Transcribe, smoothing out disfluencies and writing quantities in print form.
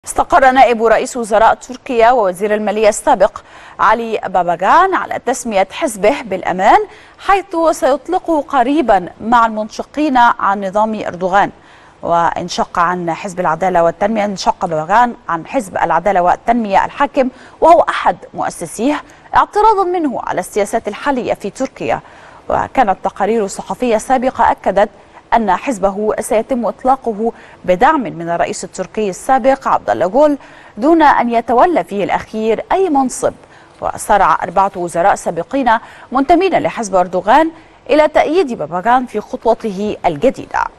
استقر نائب رئيس وزراء تركيا ووزير المالية السابق علي باباغان على تسمية حزبه بالأمان، حيث سيطلقه قريبا مع المنشقين عن نظام أردوغان. وانشق عن حزب العدالة والتنمية، انشق باباغان عن حزب العدالة والتنمية الحاكم وهو أحد مؤسسيه، اعتراضا منه على السياسات الحالية في تركيا. وكانت تقارير صحفية سابقة أكدت أن حزبه سيتم إطلاقه بدعم من الرئيس التركي السابق عبد الله جول دون أن يتولى فيه الأخير أي منصب. وسارع 4 وزراء سابقين منتمين لحزب أردوغان إلى تأييد باباغان في خطوته الجديدة.